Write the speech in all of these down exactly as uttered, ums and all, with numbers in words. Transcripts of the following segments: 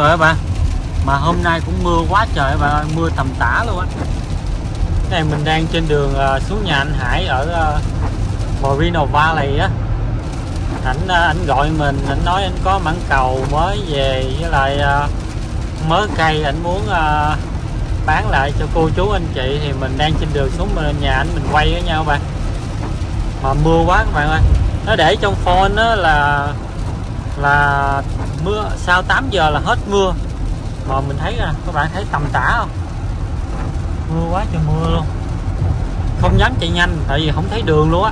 rồi các bạn. Mà hôm nay cũng mưa quá trời các bạn ơi, mưa tầm tã luôn á. Cái này mình đang trên đường uh, xuống nhà anh Hải ở uh, Moreno Valley á. Ảnh uh, ảnh gọi mình, ảnh nói anh có mãng cầu mới về với lại uh, mớ cây ảnh muốn uh, bán lại cho cô chú anh chị, thì mình đang trên đường xuống bên nhà ảnh mình quay với nhau các bạn. Mà mưa quá các bạn ơi. Nó để trong phone đó là là mưa sau tám giờ là hết mưa. Mà mình thấy nè, các bạn thấy tầm tã không? Mưa quá trời mưa luôn. Không dám chạy nhanh tại vì không thấy đường luôn á.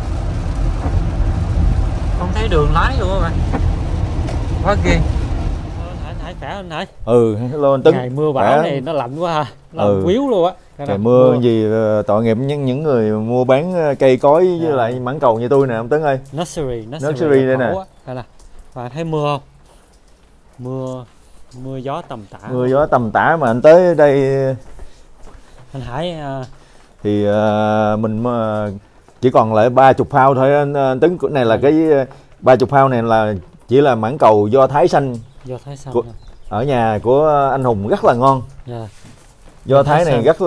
Không thấy đường lái luôn các bạn. Quá ghê. Hải Hải khỏe anh Hải. Ừ, hello anh Tuấn. Ngày mưa bão này nó lạnh quá ha. Nó ừ. quýu luôn á. Trời mưa, mưa gì tội nghiệp những những người mua bán cây cối với yeah. lại mãng cầu như tôi nè ông Tuấn ơi. Nursery, nursery, nursery đây nè. Đây nè. Bạn thấy mưa không? Mưa mưa gió tầm tã. Mưa gió tầm tã mà anh tới đây anh Hải uh... thì uh, mình uh, chỉ còn lại ba chục phao thôi anh, anh Tuấn. Này là cái ba chục phao này là chỉ là mãng cầu do Thái xanh. Do Thái xanh. Của, ở nhà của anh Hùng rất là ngon. Yeah. Do Thái này rất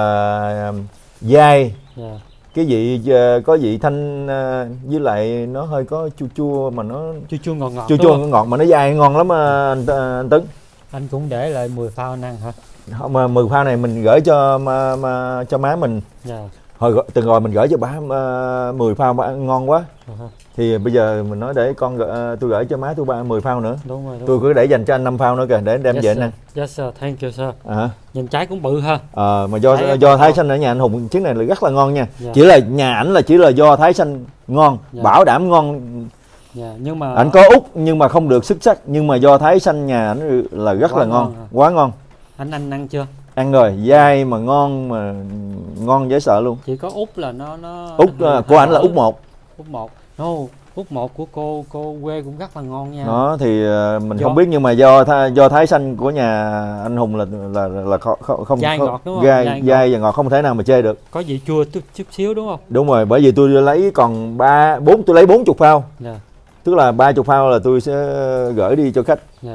là dai. Yeah. Cái vị có vị thanh với lại nó hơi có chua chua mà nó chua chua ngọt ngọt. Chua chua ngọt ngọt mà nó dai ngon lắm anh, anh Tuấn. Anh cũng để lại mười phao anh ăn hả? Không, mà mười phao này mình gửi cho mà, mà, cho má mình. Yeah. Hồi từng rồi mình gửi cho bá uh, mười phao mà ăn ngon quá. Uh-huh. Thì bây giờ mình nói để con uh, tôi gửi cho má tôi ba mười phao nữa. Đúng rồi, đúng tôi cứ để dành cho anh năm phao nữa kìa để đem yes, về anh ăn. Yes sir, thank you sir. À. Nhìn trái cũng bự ha. Ờ à, mà do Thái do Thái xanh ở nhà anh Hùng trứng này là rất là ngon nha. Yeah. Chỉ là nhà ảnh là chỉ là do Thái xanh ngon, yeah. bảo đảm ngon. Yeah, nhưng mà ảnh có út nhưng mà không được xuất sắc, nhưng mà do Thái xanh nhà ảnh là rất quá là ngon, ngon quá ngon. Anh anh ăn chưa? Ăn rồi, dai mà ngon mà ngon dễ sợ luôn. Chỉ có út là nó nó út uh, của ảnh là út một. Út một. No, út một của cô cô quê cũng rất là ngon nha. Đó thì uh, mình do... không biết, nhưng mà do tha, do Thái xanh của nhà anh Hùng là là là khó, không không dai ngọt đúng không? Dai, dai, dai và ngọt không thể nào mà chê được. Có vị chua chút chút xíu đúng không? Đúng rồi, bởi vì tôi lấy còn ba bốn tôi lấy bốn chục phao. Yeah. Tức là ba chục phao là tôi sẽ gửi đi cho khách. Yeah.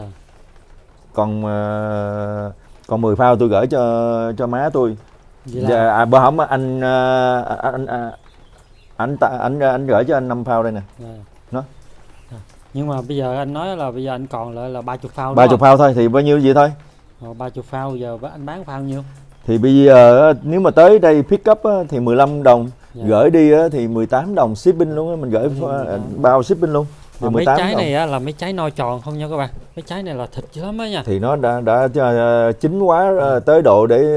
Còn uh, còn mười phao tôi gửi cho cho má tôi. Dạ, à, bữa hổm anh anh anh anh anh anh gửi cho anh năm phao đây nè. Yeah. Nó. Yeah. Nhưng mà bây giờ anh nói là bây giờ anh còn lại là ba chục phao. ba chục phao thôi thì bao nhiêu vậy thôi. ba chục phao giờ anh bán phao nhiêu? Thì bây giờ nếu mà tới đây pick up thì mười lăm đồng, yeah. gửi đi thì mười tám đồng shipping luôn á, mình gửi ừ, bao shipping luôn. Mà mấy trái đồng. Này á, là mấy trái no tròn không nha các bạn. Mấy trái này là thịt lắm á nha. Thì nó đã đã chín quá tới độ để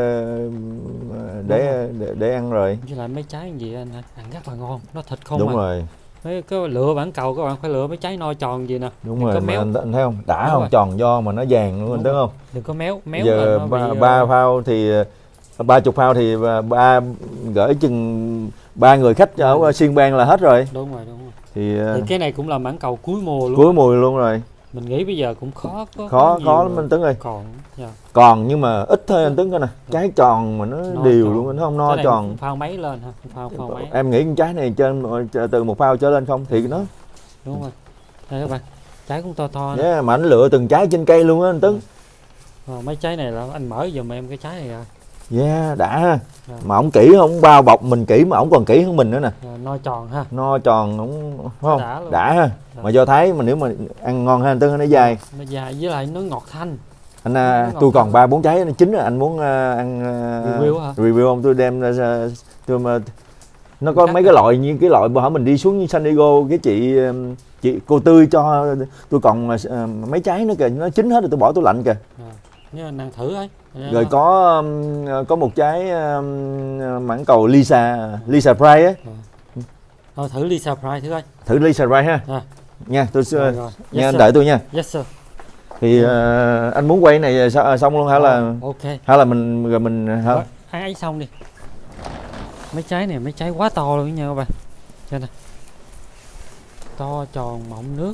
để để, để ăn rồi. Với lại mấy trái gì anh ăn rất là ngon, nó thịt không. Đúng à. rồi. Mấy cái lựa bản cầu các bạn phải lựa mấy trái no tròn gì nè. Đúng đừng rồi, có mà méo. Anh, anh thấy không? Đã đúng không? Rồi. Tròn do mà nó vàng luôn, anh thấy không? Đừng có méo, méo giờ là ba, bị... ba phao thì ba chục phao thì ba gửi chừng ba người khách ở xuyên bang là hết rồi. Đúng rồi, đúng rồi. Thì, thì cái này cũng là mãng cầu cuối mùa luôn. Cuối mùa luôn rồi. Mình nghĩ bây giờ cũng khó có khó khó lắm anh Tuấn ơi. Còn yeah. còn nhưng mà ít thôi anh Tuấn coi nè, trái tròn mà nó no đều tròn. Luôn anh không no tròn. Phao mấy lên ha, phao phao mấy. Em nghĩ con trái này trên từ một phao trở lên không thì nó đúng rồi. Đây các bạn, trái cũng to to. Yeah, mà anh lựa từng trái trên cây luôn á anh Tuấn. À, mấy trái này là anh mở giùm em cái trái này à. Yeah, đã ha. À. Mà ổng kỹ không, bao bọc mình kỹ mà ổng còn kỹ hơn mình nữa nè. À, no tròn ha. No tròn ổng không? Đã, đã ha. Đã. Mà do Thái mà nếu mà ăn ngon ha anh Tuấn, nó dai. Nó dai với lại nó ngọt thanh. Anh à, tôi còn ba bốn trái nó chín rồi, anh muốn uh, ăn uh, review hả? Review không? Tôi đem uh, tôi mà nó có mấy cái loại như cái loại bữa hổm mình đi xuống như San Diego, cái chị chị cô Tươi cho tôi còn uh, mấy trái nữa kìa, nó chín hết rồi tôi bỏ tủ lạnh kìa. À. Nếu anh ăn thử ấy. Rồi có um, có một trái um, mãng cầu Lisa Lisa Price á. À. Thôi thử Lisa Price thử coi. Thử Lisa Price ha. À. Nha, tôi rồi, rồi. Nha yes, anh đợi tôi nha. Yes sir. Thì uh, anh muốn quay này xong luôn hả? Là ok. Hay là mình rồi mình hả? Ai ấy xong đi. Mấy trái này mấy trái quá to luôn nha các bạn. Đây nè. To tròn mọng nước.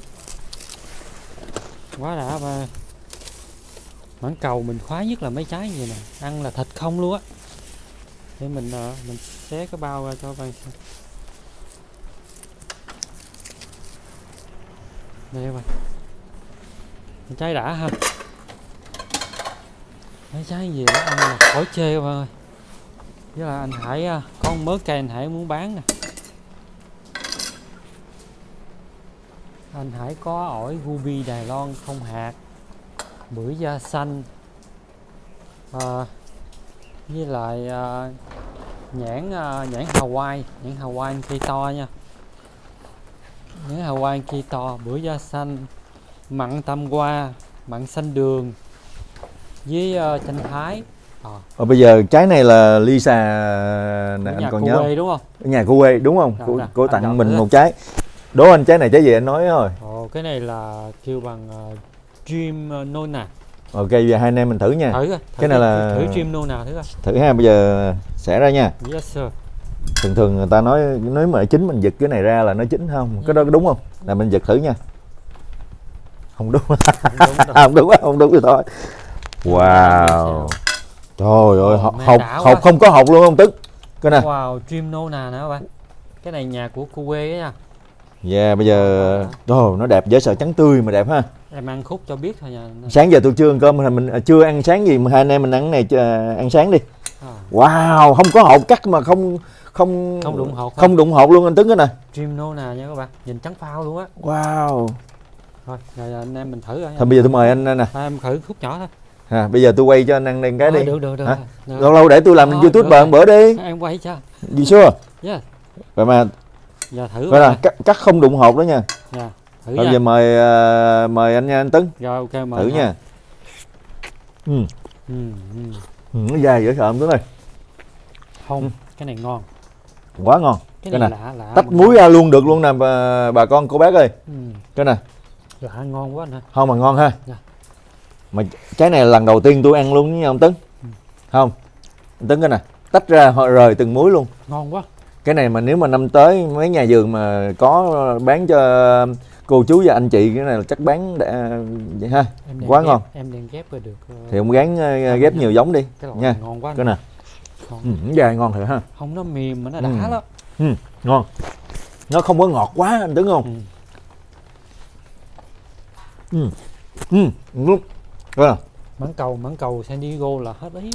Quá đã ba. Mãng cầu mình khoái nhất là mấy trái như nè, ăn là thịt không luôn á. Để mình uh, mình xé cái bao ra cho các bạn xem. Đây các bạn. Trái đã ha. Mấy trái gì đó ăn là khỏi chê các bạn ơi. Với là anh Hải có một mớ cây anh Hải muốn bán nè. Anh Hải có ổi Ruby Đài Loan không hạt, bưởi da xanh, à, với lại à, nhãn à, nhãn Hawaii, nhãn Hawaii cây to nha, nhãn Hawaii cây to, bưởi da xanh, mặn tam hoa, mặn xanh đường với uh, chanh thái. À. Ờ, bây giờ trái này là Lisa nè, anh còn nhớ quê, đúng không? Ở nhà cô quê đúng không? Rồi, cô rồi, cô tặng mình đó. một trái. Đố anh trái này trái gì anh nói rồi. Ồ, cái này là kêu bằng uh, Dream Nona. Ok, giờ hai anh em mình thử nha. Thử, thử cái này là thử Dream Nona thử coi. Thử ha, bây giờ xẻ ra nha. Yes sir. Thường thường người ta nói nếu mà chín mình giật cái này ra là nó chín không? Cái đó đúng không? Là mình giật thử nha. Không đúng. Không đúng, không đúng rồi thôi. Wow. Trời ơi, hộp hộp hộp không có hộp luôn không Tức? Cái này. Wow, Dream Nona nè các bạn. Cái này nhà của cô quê á nha. Yeah, bây giờ oh, nó đẹp, dễ sợ, trắng tươi mà đẹp ha. Em ăn khúc cho biết thôi nha. Sáng giờ tôi chưa ăn cơm, mình chưa ăn sáng gì mà hai anh em mình ăn cái này ăn sáng đi. À. Wow, không có hột cắt mà không không không đụng hột, không đụng hột luôn anh Tuấn cái này. Dream Nona nha các bạn, nhìn trắng phao luôn á. Wow. Thôi, rồi anh em mình thử rồi. Thôi bây giờ tôi mời anh nè. À, em thử khúc nhỏ thôi. À, bây giờ tôi quay cho anh ăn đây cái à, đi. Được được được. được. Lâu lâu để tôi làm à, YouTube bờ bữa đi. Em quay cho. Gì xưa? Yeah. Rồi mà. Giờ thử. Rồi là cắt, cắt không đụng hột đó nha. Dạ. Thử Bây nha. giờ mời uh, mời anh nha anh Tấn. Rồi ok mời. Thử nha. Ừ. Ừ, ừ. Ừ, nó dai dễ sợ không Tuấn ơi. Không, ừ. Cái này ngon. Quá ngon. Cái, cái này này lạ lạ. Tách muối ra luôn được luôn nè bà, bà con cô bác ơi. Ừ. Cái này. Lạ ngon quá anh hả? Không mà ngon ha. Dạ. Mà trái này là lần đầu tiên tôi ăn luôn nha ông Tấn. Ừ. Không. Ông Tấn cái này tách ra rời từng muối luôn. Ngon quá. Cái này mà nếu mà năm tới mấy nhà vườn mà có bán cho cô chú và anh chị cái này là chắc bán đã, vậy ha. Quá ghép, ngon. Em đang ghép rồi được. Thì ông gán ghép nhiều giống đi cái nha. Ngon quá. Cái nè. Ừ, dài ngon thật ha. Không nó mềm mà nó đã ừ. lắm. Ừ, ngon. Nó không có ngọt quá anh Tuấn không? Ừ. Ừ. Ừ. Ừ. Mãng cầu, mãng cầu San Diego là hết ý.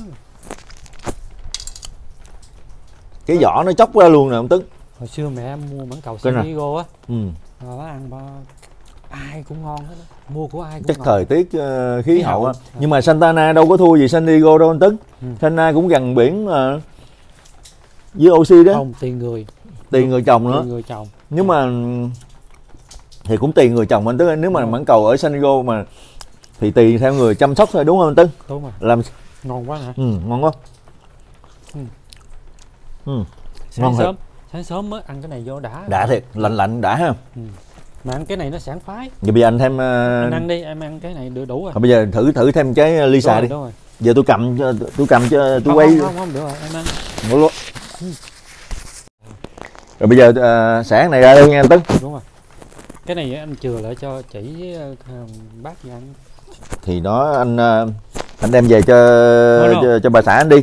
Cái vỏ nó chóc ra luôn nè ông Tuấn. Hồi xưa mẹ em mua mãng cầu San Diego á. Ừ. Rồi nó ăn ba ai cũng ngon hết á. Mua của ai cũng chắc ngon. thời tiết uh, khí, khí hậu á. À. Nhưng mà Santa Ana đâu có thua gì San Diego đâu anh Tuấn. Ừ. Santa Ana cũng gần biển mà. Với oxy đó. Không, tiền người. Tiền người trồng nữa. Tiền người trồng. Nhưng mà thì cũng tùy người trồng anh Tuấn. Nếu mà mãng cầu ở San Diego mà thì tùy theo người chăm sóc thôi đúng không anh Tuấn? Đúng rồi. Làm ngon quá hả? Ừ, ngon quá. Ừ. Ừ. Sáng ngon sớm, thật. sáng sớm mới ăn cái này vô đã. Đã thiệt, lạnh lạnh đã ha. Ừ. Mà ăn cái này nó sảng khoái. Giờ bây giờ anh thêm uh... anh ăn đi, em ăn cái này được đủ rồi. Rồi bây giờ thử thử thêm cái Lisa rồi, đi. Đúng rồi. Giờ tôi cầm cho tôi cầm cho tôi không, quay. Không, không, không được rồi, em ăn. Ngủ luôn. Ừ. Rồi bây giờ uh, xẻ này ra đây nha anh Tấn. Đúng rồi. Cái này anh chừa lại cho chị với uh, bác gì ăn. Thì nó anh uh, anh đem về cho cho, cho bà xã anh đi.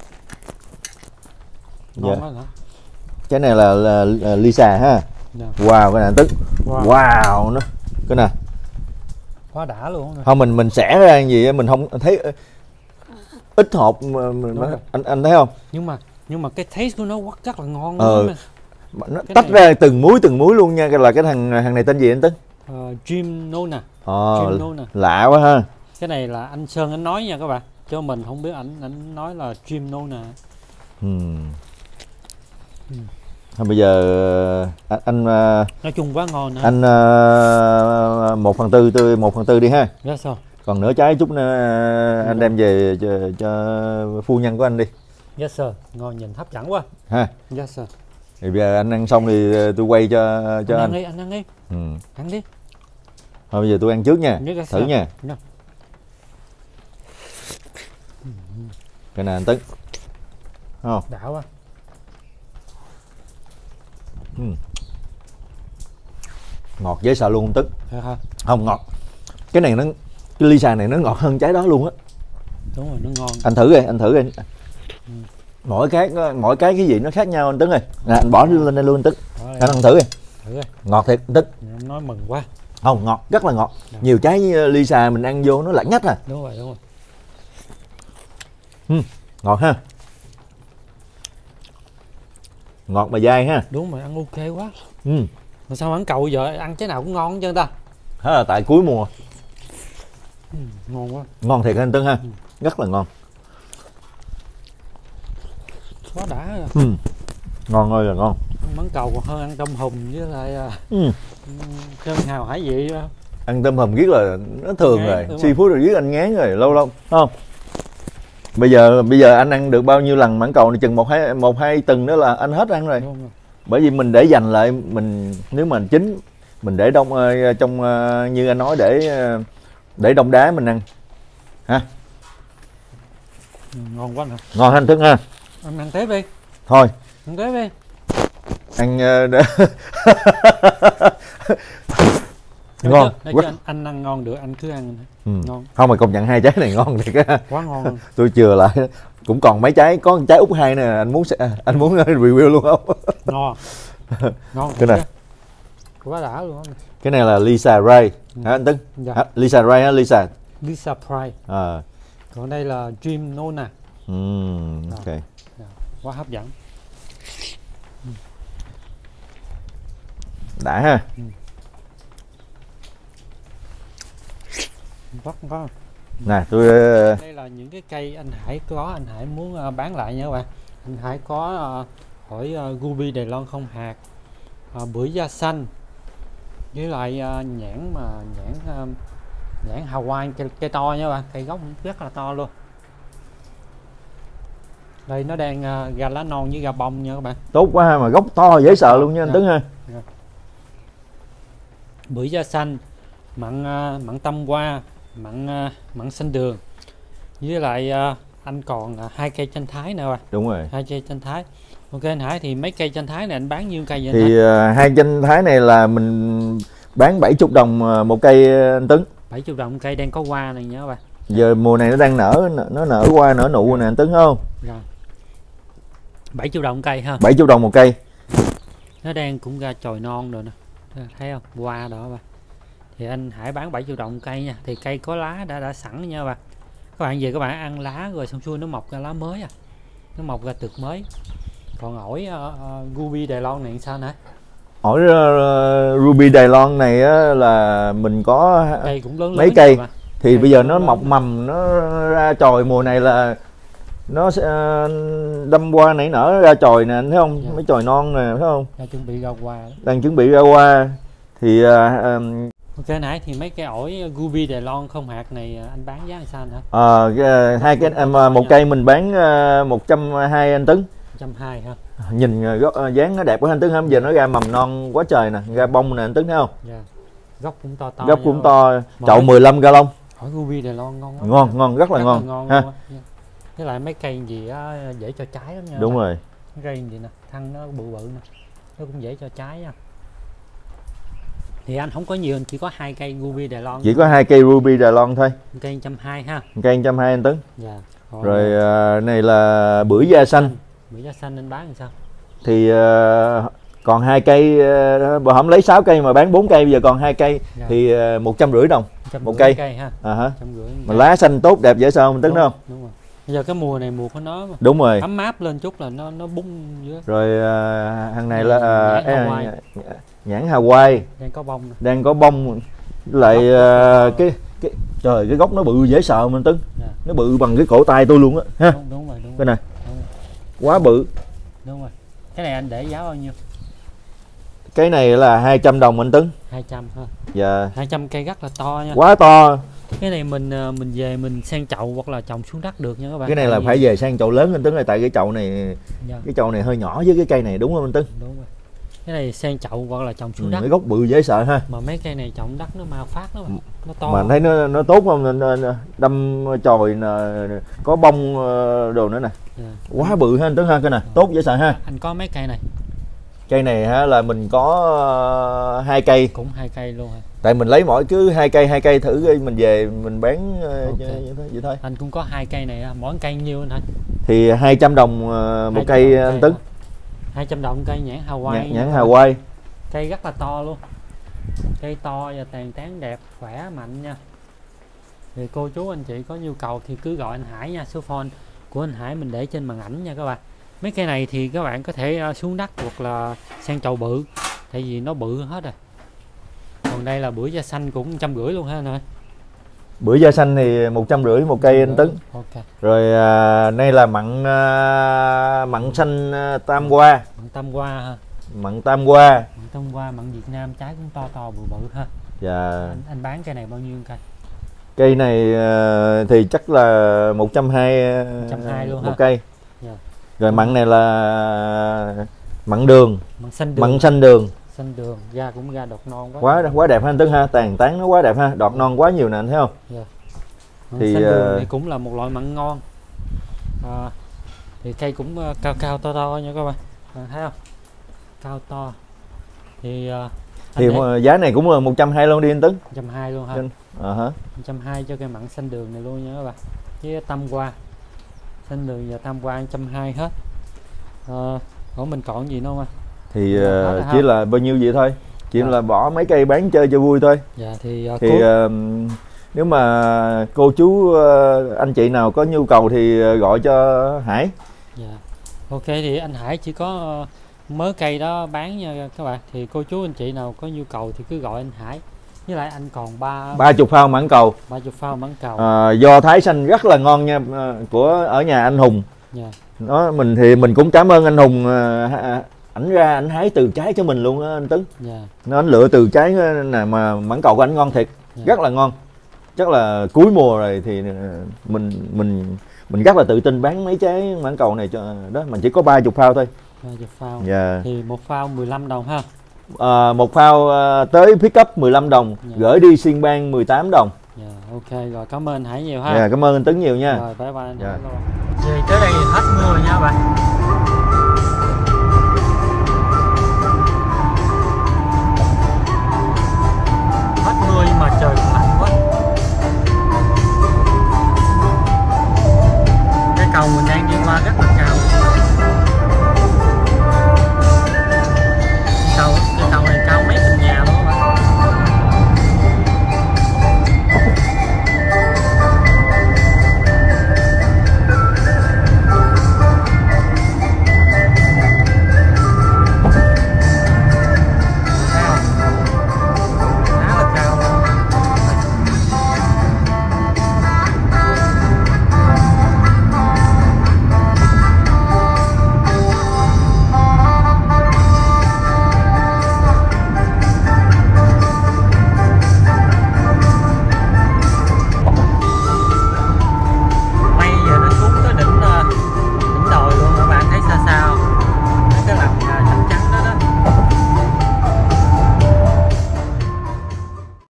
Ngon dạ. Quá hả? Cái này là, là, là Lisa ha. Dạ. Wow cái này anh Tấn. Wow, wow nó cái này. Quá đã luôn. Không mình mình xẻ ra gì mình không thấy ít hộp mà, mà anh anh thấy không? Nhưng mà nhưng mà cái taste của nó rất là ngon. Ờ. Nó cái tách này... ra từng muối từng muối luôn nha. Là cái thằng thằng này tên gì anh Tấn? Uh, Dream Nona. Ờ, Dream Nona. Lạ quá ha. Cái này là anh Sơn anh nói nha các bạn. Cho mình không biết ảnh ảnh nói là Dream Nona. Hmm. Ừ. Thôi bây giờ anh, anh nói chung quá ngon nữa. Anh uh, một phần tư tôi một phần tư đi ha. Dạ sao? Còn nửa trái chút nữa anh đem về cho, cho phu nhân của anh đi. Yes sir, ngon nhìn hấp dẫn quá. Ha. Yes sir. Thì bây giờ anh ăn xong thì tôi quay cho cho anh. Ăn đi, anh ăn đi. Ừ. Ăn đi. Thôi bây giờ tôi ăn trước nha. Yes, thử nha. Yeah. Cái này anh Tấn. Không? Đã quá. Ừ. Ngọt dễ sợ luôn Tấn. Hả? Không ngọt. Cái này nó cái Lisa này nó ngọt hơn trái đó luôn á. Đúng rồi, nó ngon. Anh thử đi, anh thử đi. Ừ. Mỗi cái mỗi cái cái gì nó khác nhau anh Tấn ơi. Nè anh bỏ lên đây luôn anh Tấn. Anh ăn thử đi. Thử đi. Ngọt thiệt anh Tấn. Em nói mừng quá. Không, ngọt, rất là ngọt. Dạ. Nhiều trái Lisa mình ăn vô nó lạnh ngắt à. Đúng rồi, đúng rồi. Ừ, ngọt ha, ngọt mà dai ha. Đúng rồi, ăn ok quá. Ừ. Mà sao mãng cầu giờ ăn trái nào cũng ngon hết trơn ta. Đó là tại cuối mùa. Ừ, ngon quá. Ngon thiệt anh Tấn ha. Ừ. Rất là ngon. Quá đã rồi. Ừ. Ngon ơi là ngon. Ăn mãng cầu còn hơn ăn tôm hùm với lại Ừ. cơm hào hải vị đó. Ăn tôm hùm riết là nó thường Ngán, rồi, đúng seafood rồi riết anh ngán rồi, lâu lâu không. Bây giờ bây giờ anh ăn được bao nhiêu lần mãng cầu này, chừng một hai một hai tuần nữa là anh hết ăn rồi. Đúng rồi. Bởi vì mình để dành lại, mình nếu mà chín mình để đông uh, trong uh, như anh nói để uh, để đông đá mình ăn ha. Ừ, ngon quá nè. Ngon anh Thức ha. Ăn ăn tiếp đi. Thôi Ăn tiếp đi. ăn uh, để... Ngon. Ngon Chứ, quá. anh, anh ăn ngon được anh cứ ăn. Ừ. Ngon. Không mà công nhận hai trái này ngon thiệt á. Quá ngon luôn. Tôi chừa lại cũng còn mấy trái, có trái út hai nè, anh muốn anh muốn review luôn không? Ngon. Ngon. Cái này chứ. Quá đã luôn. cái này là Lisa Ray Ừ. hả anh Tấn? Dạ. À, Lisa Ray hả? Lisa Lisa Price. à. Còn đây là Dream Nona. Uhm, ok. Dạ. Quá hấp dẫn. Đã ha. Ừ. Rất có. Nè tôi uh, Đây là những cái cây anh Hải có, anh Hải muốn uh, bán lại nha các bạn. Anh Hải có uh, hỏi uh, Ruby Đài Loan không hạt, uh, bưởi da xanh, với lại uh, nhãn mà nhãn uh, nhãn Hawaii cây, cây to nha các bạn, cây gốc rất là to luôn. Đây nó đang uh, ra lá non với ra bông nha các bạn. tốt quá ha, mà gốc to dễ sợ luôn nha anh Dạ. Tấn ha. Dạ. Bưởi da xanh, mận uh, mận tâm hoa, mận uh, mận xanh đường, với lại uh, anh còn uh, hai cây chanh thái nè bạn. Đúng rồi. Hai cây chanh thái. Ok anh Hải, thì mấy cây chanh thái này anh bán nhiêu cây vậy? Thì uh, hai chanh thái này là mình bán bảy mươi đồng một cây anh Tấn. bảy mươi đồng cây đang có hoa này nha các bạn. Giờ mùa này nó đang nở, nó nở hoa nở nụ nè anh Tấn không? Rồi. bảy mươi đồng cây ha. bảy mươi đồng một cây. Nó đang cũng ra chồi non rồi nè. Thấy không? Hoa đó bạn. Thì anh Hải bán bảy mươi đồng cây nha. Thì cây có lá đã đã sẵn nha các bạn. Các bạn về các bạn ăn lá rồi xong xuôi nó mọc ra lá mới à. Nó mọc ra tược mới. Còn ổi uh, uh, Ruby Đài Loan này sao nè? Ổi uh, Ruby Đài Loan này á, là mình có cây cũng lớn mấy lớn cây. Thì cây bây giờ nó lớn. mọc mầm, nó ra chồi mùa này là nó sẽ uh, đâm qua nảy nở ra chồi nè anh thấy không? Dạ. Mấy chồi non nè thấy không? Đang chuẩn bị ra hoa. Đang chuẩn bị ra hoa. Thì uh, um, ok nãy thì mấy cái ổi Ruby Đài Loan không hạt này anh bán giá làm sao hả? Ờ, uh, hai cái um, một cây mình bán uh, một trăm hai mươi anh Tấn. một trăm hai mươi ha. Nhìn uh, uh, dáng nó đẹp quá anh Tấn không? Giờ nó ra mầm non quá trời nè, ra bông nè anh Tấn thấy không? Dạ. Gốc cũng to to. Gốc cũng to, Mà chậu mấy... mười lăm gallon. Ổi Ruby Đài Loan ngon lắm. Ngon, ngon rất là rất ngon. Là ngon ha. Dạ. Với lại mấy cây gì á, dễ cho trái lắm nha. Đúng rồi. Cây gì nè, thân nó bự bự nè. Nó cũng dễ cho trái nha. Thì anh không có nhiều, anh chỉ có hai cây Ruby Đài Loan. Chỉ có hai cây Ruby Đài Loan thôi. Cây một trăm hai mươi ha. Cây một trăm hai mươi anh Tấn. Dạ. Còn Rồi uh, này là bưởi da xanh. Bưởi da xanh anh bán làm sao? Thì uh, còn hai cây, uh, bữa hổm lấy sáu cây mà bán bốn cây, bây giờ còn hai cây. Dạ. Thì uh, một trăm rưỡi đồng một cây. cây ha. À hả? Rưỡi Mà lá xanh tốt đẹp dễ sợ không Tấn không? Đúng rồi. Bây giờ cái mùa này mùa của nó mà. Đúng rồi. Ấm áp lên chút là nó nó bung dưới. Rồi uh, hàng này là uh, nhãn Hawaii. nhãn, nhãn Hawaii Đang có bông nè. đang có bông. Lại uh, cái cái trời cái gốc nó bự dễ sợ mình Tấn. Dạ. Nó bự bằng cái cổ tay tôi luôn á ha. Đúng, đúng rồi, đúng Cái rồi. này Đúng rồi. quá bự. Đúng rồi. Cái này anh để giá bao nhiêu? Cái này là hai trăm đồng anh Tấn. hai trăm ha. Dạ. hai trăm cây rất là to nha. Quá to. Cái này mình mình về mình sang chậu hoặc là trồng xuống đất được nha các bạn. Cái này là Tại phải vì... về sang chậu lớn anh Tấn ơi, tại cái chậu này Dạ. cái chậu này hơi nhỏ với cái cây này đúng không anh Tấn? Đúng rồi. Cái này sang chậu hoặc là trồng xuống Ừ, đất. cái gốc bự dễ sợ ha. Mà mấy cây này trồng đất nó mau phát lắm mà. Nó to. Mà anh thấy nó nó tốt không? Đâm chồi nè, có bông đồ nữa nè. Dạ. Quá bự ha anh Tấn ha, cái này tốt dễ sợ ha. Anh có mấy cây này? Cây này ha là mình có uh, hai cây. Cũng hai cây luôn hả? Tại mình lấy mỗi cứ hai cây hai cây thử mình về mình bán uh, okay. vậy, thôi, vậy thôi. Anh cũng có hai cây này, mỗi cây nhiêu anh hả? Thì hai trăm đồng uh, một cây anh Tấn. hai trăm đồng cây nhãn Hawaii. Nhãn, nhãn Hawaii. Cây rất là to luôn. Cây to và tàn tán đẹp, khỏe mạnh nha. Thì cô chú anh chị có nhu cầu thì cứ gọi anh Hải nha, số phone của anh Hải mình để trên màn ảnh nha các bạn. Mấy cây này thì các bạn có thể uh, xuống đất hoặc là sang chậu bự, tại vì nó bự hết rồi. Còn đây là bưởi da xanh cũng trăm rưỡi luôn ha anh ơi. Bưởi da xanh thì một trăm rưỡi một cây anh Tấn. Okay. Rồi à, đây là mận à, mận xanh à, tam hoa. Mận tam hoa ha. Mận tam hoa. Mận tam hoa, mận Việt Nam, trái cũng to to bự bự ha. Dạ. Anh, anh bán cây này bao nhiêu cây? Cây này à, thì chắc là một trăm hai mươi luôn một ha. cây. Yeah. Rồi mận này là mận đường. Mận xanh đường. Mận xanh đường. Xanh đường, da cũng ra đọt non quá. Quá quá đẹp ha anh Tấn ha, tàn tán nó quá đẹp ha, đọt non quá nhiều nè anh thấy không? Yeah. Thì xanh đường uh, này cũng là một loại mận ngon. À, thì cây cũng uh, cao cao to to nha các bạn. À, thấy không? Cao to. Thì uh, thì để... giá này cũng là một trăm hai mươi luôn đi anh Tấn. một trăm hai mươi luôn ha. Ờ hả? một trăm hai mươi cho cây mận xanh đường này luôn nha các bạn. Với tam hoa. Xanh đường và tam hoa một trăm hai mươi hết. À, ủa mình còn gì nữa không anh? Thì uh, chỉ là bao nhiêu vậy thôi, chỉ dạ. là bỏ mấy cây bán chơi cho vui thôi. Dạ thì, uh, thì uh, nếu mà cô chú uh, anh chị nào có nhu cầu thì uh, gọi cho Hải. Dạ. Ok thì anh Hải chỉ có uh, mớ cây đó bán nha các bạn. Thì cô chú anh chị nào có nhu cầu thì cứ gọi anh Hải. Với lại anh còn ba ba chục phao mãng cầu. ba chục phao mãng cầu. À, do Thái xanh rất là ngon nha, của ở nhà anh Hùng. Dạ. Đó mình thì mình cũng cảm ơn anh Hùng. Uh, ảnh ra ảnh hái từ trái cho mình luôn á anh Tấn. Yeah. Nó ảnh lựa từ trái nè, mà mãng cầu của ảnh ngon thiệt. Yeah. Rất là ngon. Chắc là cuối mùa rồi thì mình mình mình rất là tự tin bán mấy trái mãng cầu này cho đó. Mình chỉ có ba chục phao thôi. ba chục phao. Yeah. Thì một phao mười lăm đồng ha. À, một phao à, tới pick up mười lăm đồng. Yeah. Gửi đi Xiên Bang mười tám đồng. Yeah. Ok rồi, cảm ơn anh Hải nhiều ha. Yeah, cảm ơn anh Tấn nhiều nha. Rồi bye bye anh. Yeah. Về tới đây hết mưa rồi nha bạn.